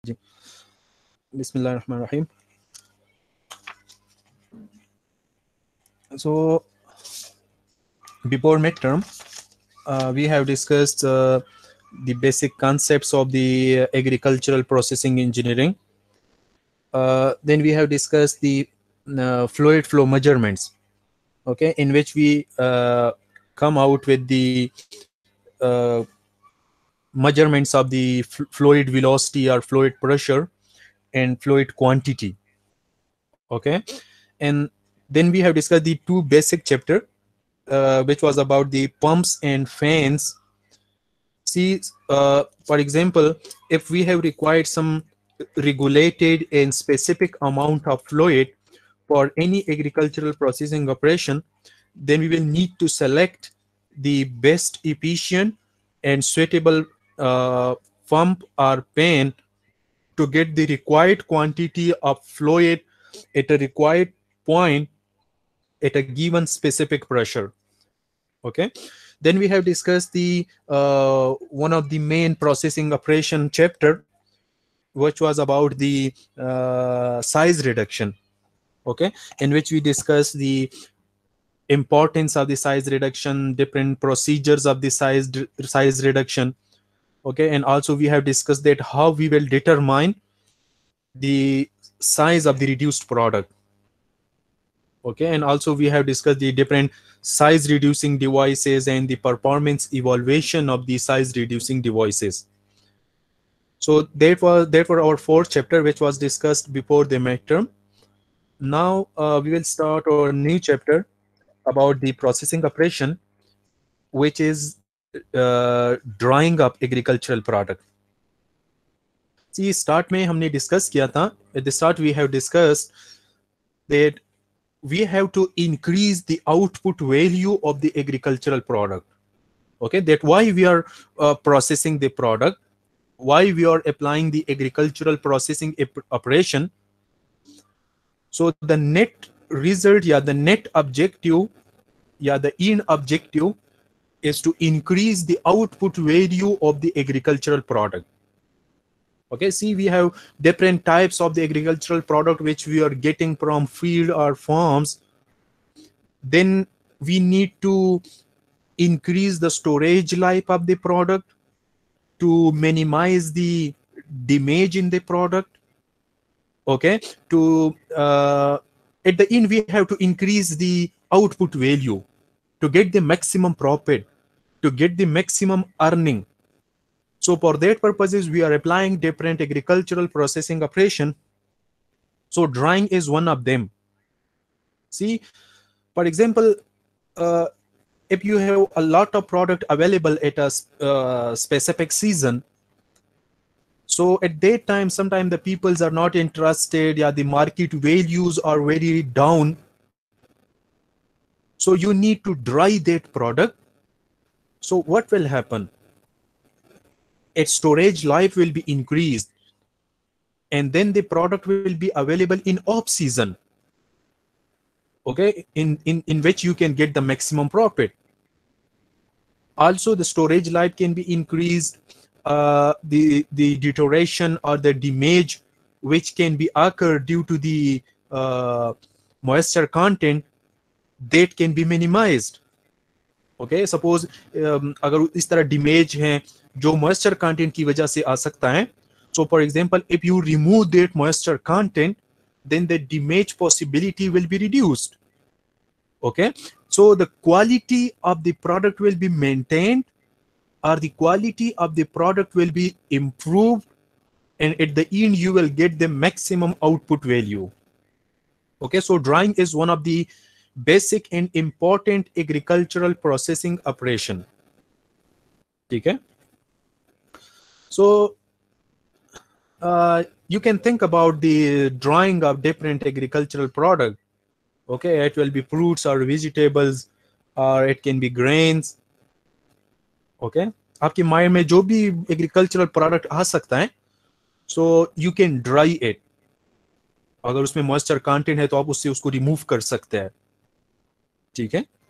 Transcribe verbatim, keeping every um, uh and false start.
जी बिस्मिल्लाहिर्रहमानिर्रहीम. So before midterm, uh, we have discussed uh, the basic concepts of the agricultural processing engineering. Uh, then we have discussed the uh, fluid flow measurements, okay, in which we uh, come out with the uh, measurements of the f- fluid velocity or fluid pressure and fluid quantity, okay. And then we have discussed the two basic chapter, uh, which was about the pumps and fans. See, uh, for example, if we have required some regulated and specific amount of fluid for any agricultural processing operation, then we will need to select the best efficient and suitable uh, pump or pan to get the required quantity of fluid at a required point at a given specific pressure. Okay. Then we have discussed the uh, one of the main processing operation chapter, which was about the uh, size reduction, okay, in which we discussed the importance of the size reduction, different procedures of the size size reduction, okay. And also we have discussed that how we will determine the size of the reduced product, okay. And also we have discussed the different size reducing devices and the performance evaluation of the size reducing devices. So that was that for our fourth chapter, which was discussed before the midterm. Now uh, we will start our new chapter about the processing operation, which is uh, drying up agricultural product. See, start में हमने discuss किया था. At the start we have discussed that we have to increase the output value of the agricultural product. Okay, that why we are uh, processing the product, why we are applying the agricultural processing operation. So the net result, yeah, the net objective, yeah, the end objective is to increase the output value of the agricultural product. Okay, see, we have different types of the agricultural product which we are getting from field or farms. Then we need to increase the storage life of the product to minimize the damage in the product, okay. To uh, at the end we have to increase the output value to get the maximum profit, to get the maximum earning. So for that purposes we are applying different agricultural processing operation. So drying is one of them. See, for example, uh, if you have a lot of product available at a uh, specific season, so at that time sometimes the peoples are not interested, yeah, the market values are very down, so you need to dry that product. So what will happen? Its storage life will be increased, and then the product will be available in off season, okay, in in in which you can get the maximum profit. Also the storage life can be increased, uh, the the deterioration or the damage which can be occur due to the uh, moisture content, that can be minimized. Okay, suppose um, अगर इस तरह damage है जो moisture content की वजह से आ सकता है, so for example if you remove that moisture content, then the damage possibility will be reduced. Okay, so the quality of the product will be maintained, or the quality of the product will be improved, and at the end you will get the maximum output value. Okay, so drying is one of the basic and important agricultural processing operation. Okay, so uh, you can think about the drying of different agricultural product. Okay, it will be fruits or vegetables, or it can be grains. Okay, आपकी mind में जो भी agricultural product आ सकता है, so you can dry it. अगर उसमें moisture content है तो आप उससे उसको रिमूव कर सकते हैं. ठीक है.